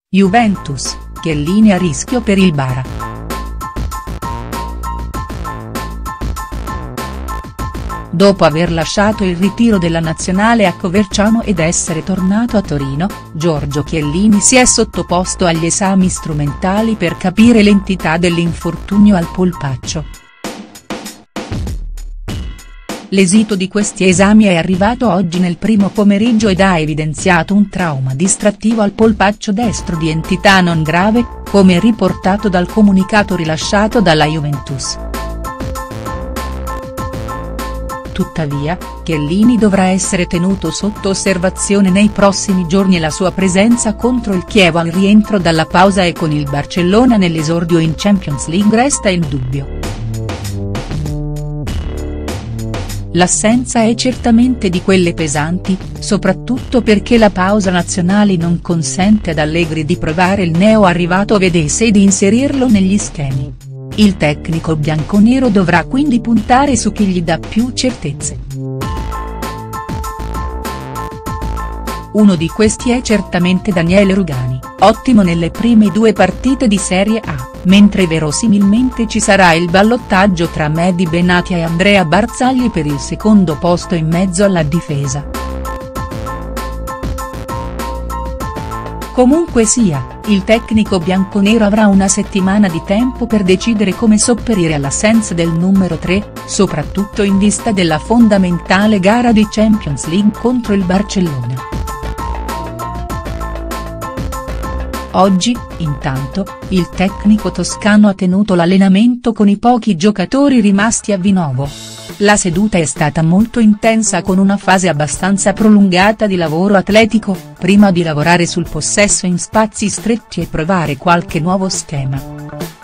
Juventus, Chiellini a rischio per il Bara. Dopo aver lasciato il ritiro della nazionale a Coverciano ed essere tornato a Torino, Giorgio Chiellini si è sottoposto agli esami strumentali per capire l'entità dell'infortunio al polpaccio. L'esito di questi esami è arrivato oggi nel primo pomeriggio ed ha evidenziato un trauma distrattivo al polpaccio destro di entità non grave, come riportato dal comunicato rilasciato dalla Juventus. Tuttavia, Chiellini dovrà essere tenuto sotto osservazione nei prossimi giorni e la sua presenza contro il Chievo al rientro dalla pausa e con il Barcellona nell'esordio in Champions League resta in dubbio. L'assenza è certamente di quelle pesanti, soprattutto perché la pausa nazionale non consente ad Allegri di provare il neo arrivato vedese e di inserirlo negli schemi. Il tecnico bianconero dovrà quindi puntare su chi gli dà più certezze. Uno di questi è certamente Daniele Rugani, ottimo nelle prime 2 partite di Serie A, mentre verosimilmente ci sarà il ballottaggio tra Mehdi Benatia e Andrea Barzagli per il secondo posto in mezzo alla difesa. Comunque sia, il tecnico bianconero avrà una settimana di tempo per decidere come sopperire all'assenza del numero 3, soprattutto in vista della fondamentale gara di Champions League contro il Barcellona. Oggi, intanto, il tecnico toscano ha tenuto l'allenamento con i pochi giocatori rimasti a Vinovo. La seduta è stata molto intensa con una fase abbastanza prolungata di lavoro atletico, prima di lavorare sul possesso in spazi stretti e provare qualche nuovo schema.